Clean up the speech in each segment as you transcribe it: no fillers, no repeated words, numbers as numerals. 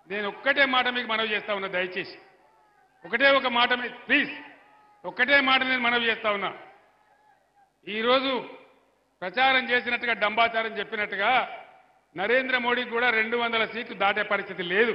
నేను ఒక్కటే మాట మీకు మనవి చేస్తా ఉన్నా, దయచేసి ఒకటే ఒక మాట ప్లీజ్, ఒక్కటే మాట నేను మనవి చేస్తా ఉన్నా. ఈరోజు ప్రచారం చేసినట్టుగా డంబాచారం చెప్పినట్టుగా నరేంద్ర మోడీకి కూడా 200 సీట్లు దాటే పరిస్థితి లేదు.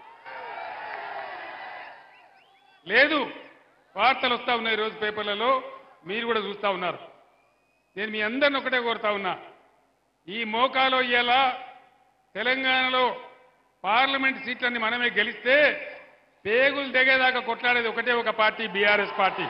వార్తలు వస్తా ఉన్నాయి ఈరోజు పేపర్లలో, మీరు కూడా చూస్తా ఉన్నారు. నేను మీ అందరిని ఒకటే కోరుతా ఉన్నా, ఈ మోకాలో ఇయ్యాల తెలంగాణలో పార్లమెంట్ సీట్లన్నీ మనమే గెలిస్తే పేగులు దిగేదాకా కొట్లాడేది ఒకటే ఒక పార్టీ, బీఆర్ఎస్ పార్టీ.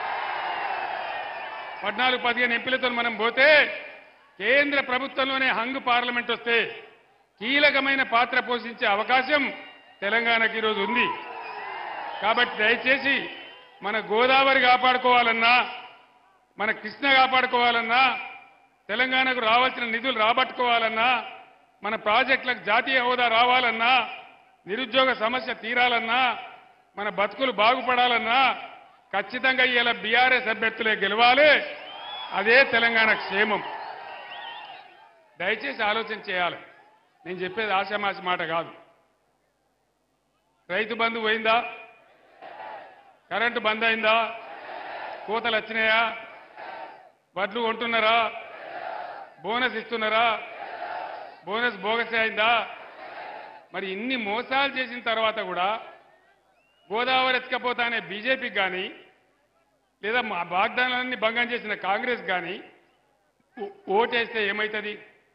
14-15 ఎంపీలతో మనం పోతే కేంద్ర ప్రభుత్వంలోనే హంగ్ పార్లమెంట్ వస్తే కీలకమైన పాత్ర పోషించే అవకాశం తెలంగాణకి ఈరోజు ఉంది. కాబట్టి దయచేసి మన గోదావరి కాపాడుకోవాలన్నా, మన కృష్ణ కాపాడుకోవాలన్నా, తెలంగాణకు రావాల్సిన నిధులు రాబట్టుకోవాలన్నా, మన ప్రాజెక్టులకు జాతీయ హోదా రావాలన్నా, నిరుద్యోగ సమస్య తీరాలన్నా, మన బతుకులు బాగుపడాలన్నా ఖచ్చితంగా ఇలా బీఆర్ఎస్ అభ్యర్థులే గెలవాలి. అదే తెలంగాణ క్షేమం. దయచేసి ఆలోచన చేయాలి. నేను చెప్పేది ఆశామాషి మాట కాదు. రైతు బంధు పోయిందా? కరెంటు బంద్ అయిందా? కోతలు వచ్చినాయా? వడ్లు కొంటున్నారా? బోనస్ ఇస్తున్నారా? బోనస్ బోగస్ అయిందా? మరి ఇన్ని మోసాలు చేసిన తర్వాత కూడా గోదావరి ఎత్తుకపోతా అనే బీజేపీకి కానీ, లేదా మా వాగ్దానాలన్నీ భంగం చేసిన కాంగ్రెస్ కానీ ఓటేస్తే ఏమవుతుంది?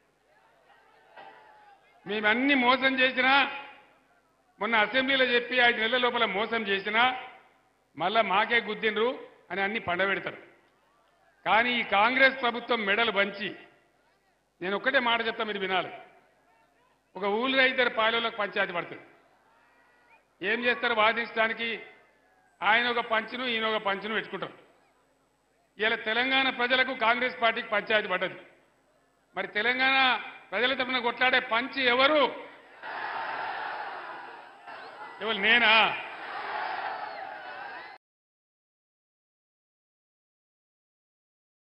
మేమన్నీ మోసం చేసినా, మొన్న అసెంబ్లీలో చెప్పి 5 నెలల లోపల మోసం చేసినా మళ్ళా మాకే గుద్దిండ్రు అని అన్ని పండబెడతారు. కానీ ఈ కాంగ్రెస్ ప్రభుత్వం మెడలు వంచి, నేను ఒక్కటే మాట చెప్తా, మీరు వినాలి. ఒక ఊళ్ళో 2 పాలెలకు పంచాయతీ పడుతుంది. ఏం చేస్తారు? వాదించడానికి ఆయన ఒక పంచును, ఈయన ఒక పంచును పెట్టుకుంటారు. ఇలా తెలంగాణ ప్రజలకు కాంగ్రెస్ పార్టీకి పంచాయతీ పడ్డది. మరి తెలంగాణ ప్రజల తరఫున కొట్లాడే పంచి ఎవరు? నేనా?